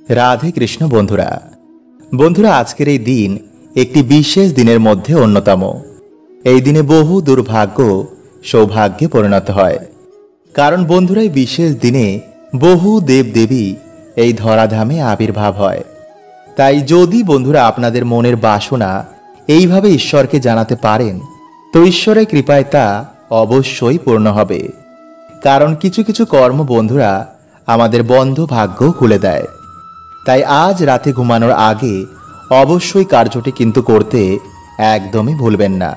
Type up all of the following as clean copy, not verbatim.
রাধে কৃষ্ণ বন্ধুরা বন্ধুরা আজকের এই দিন একটি বিশেষ দিনের মধ্যে অন্যতম। এই দিনে বহু দুর্ভাগ্য সৌভাগ্যে পরিণত হয়, কারণ বন্ধুরা এই বিশেষ দিনে বহু দেবদেবী এই ধরাধামে আবির্ভাব হয়। তাই যদি বন্ধুরা আপনাদের মনের বাসনা এইভাবে ঈশ্বরকে জানাতে পারেন, তো ঈশ্বরের কৃপায় তা অবশ্যই পূর্ণ হবে। কারণ কিছু কিছু কর্ম বন্ধুরা আমাদের বন্ধ ভাগ্য খুলে দেয়। তাই আজ রাতে ঘুমানোর আগে অবশ্যই কার্যটি কিন্তু করতে একদমই ভুলবেন না।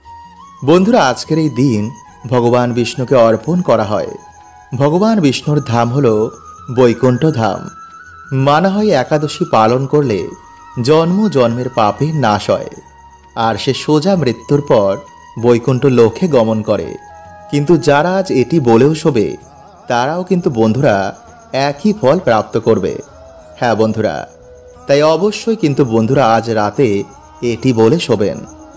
বন্ধুরা আজকের এই দিন ভগবান বিষ্ণুকে অর্পণ করা হয়। ভগবান বিষ্ণুর ধাম হলো বৈকুণ্ঠ ধাম। মানা হয় একাদশী পালন করলে জন্ম জন্মের পাপের নাশ হয়, আর সে সোজা মৃত্যুর পর বৈকুণ্ঠ লোকে গমন করে। কিন্তু যারা আজ এটি বলেও শোবে, তারাও কিন্তু বন্ধুরা একই ফল প্রাপ্ত করবে। হ্যাঁ বন্ধুরা, তাই অবশ্যই কিন্তু বন্ধুরা আজ রাতে এটি বলে শোবেন।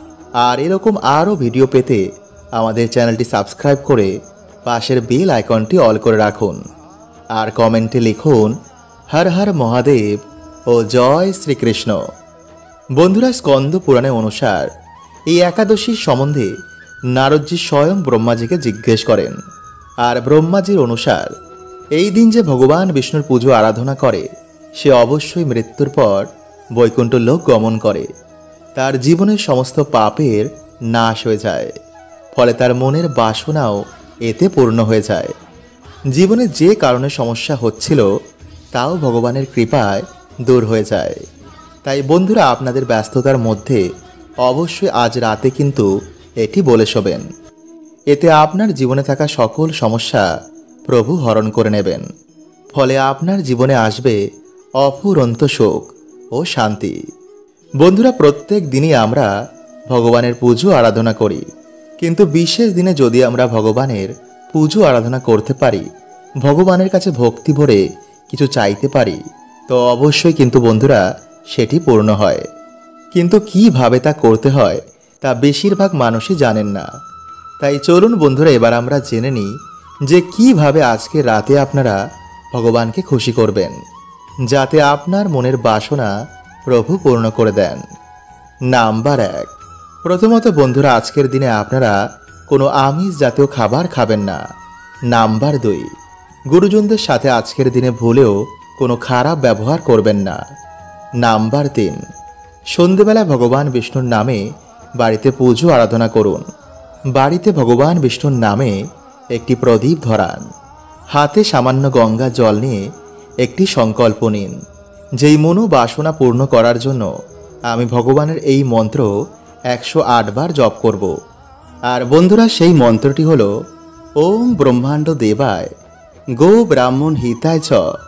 আর এরকম আরও ভিডিও পেতে আমাদের চ্যানেলটি সাবস্ক্রাইব করে পাশের বেল আইকনটি অল করে রাখুন। আর কমেন্টে লিখুন হর হর মহাদেব ও জয় শ্রীকৃষ্ণ। বন্ধুরা স্কন্দ পুরাণে অনুসার এই একাদশীর সম্বন্ধে নারদজি স্বয়ং ব্রহ্মাজিকে জিজ্ঞেস করেন। আর ব্রহ্মাজির অনুসার এই দিন যে ভগবান বিষ্ণুর পুজো আরাধনা করে, সে অবশ্যই মৃত্যুর পর বৈকুণ্ঠ লোক গমন করে। তার জীবনের সমস্ত পাপের নাশ হয়ে যায়, ফলে তার মনের বাসনাও এতে পূর্ণ হয়ে যায়। জীবনে যে কারণে সমস্যা হচ্ছিল, তাও ভগবানের কৃপায় দূর হয়ে যায়। তাই বন্ধুরা আপনাদের ব্যস্ততার মধ্যে অবশ্যই আজ রাতে কিন্তু এটি বলে শোবেন। এতে আপনার জীবনে থাকা সকল সমস্যা প্রভু হরণ করে নেবেন। ফলে আপনার জীবনে আসবে অফুরন্ত সুখ ও শান্তি। বন্ধুরা প্রত্যেক দিনই আমরা ভগবানের পুজো আরাধনা করি, কিন্তু বিশেষ দিনে যদি আমরা ভগবানের পুজো আরাধনা করতে পারি, ভগবানের কাছে ভক্তি ভরে কিছু চাইতে পারি, তো অবশ্যই কিন্তু বন্ধুরা সেটি পূর্ণ হয়। কিন্তু কিভাবে তা করতে হয় তা বেশিরভাগ মানুষই জানেন না। তাই চলুন বন্ধুরা এবার আমরা জেনে নিই যে কিভাবে আজকে রাতে আপনারা ভগবানকে খুশি করবেন, যাতে আপনার মনের বাসনা প্রভু পূর্ণ করে দেন। নাম্বার 1, প্রথমত বন্ধুরা আজকের দিনে আপনারা কোনো আমিষ জাতীয় খাবার খাবেন না। নাম্বার 2, গুরুজনদের সাথে আজকের দিনে ভুলেও কোনো খারাপ ব্যবহার করবেন না। নাম্বার 3, সন্ধেবেলা ভগবান বিষ্ণুর নামে বাড়িতে পুজো আরাধনা করুন। বাড়িতে ভগবান বিষ্ণুর নামে একটি প্রদীপ ধরান। হাতে সামান্য গঙ্গা জল নিয়ে একটি সংকল্প নিন, যেই মনোবাসনা পূর্ণ করার জন্য আমি ভগবানের এই মন্ত্র 108 বার জপ করব। আর বন্ধুরা সেই মন্ত্রটি হলো ওম ব্রহ্মাণ্ড দেবায় গো ব্রাহ্মণ হিতায় চ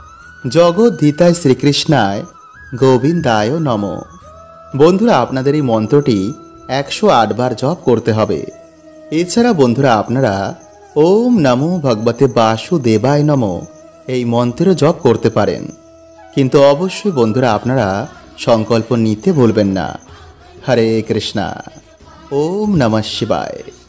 জগদ্ধিতায় শ্রীকৃষ্ণায় গোবিন্দায় নমঃ। বন্ধুরা আপনাদের এই মন্ত্রটি 108 বার জপ করতে হবে। এছাড়া বন্ধুরা আপনারা ওম নমো ভগবতে বাসুদেবায় নমঃ এই মন্ত্র জপ করতে পারেন, কিন্তু অবশ্যই বন্ধুরা আপনারা সংকল্প নিতে ভুলবেন না। হরে কৃষ্ণা। ওম নমঃ শিবায়।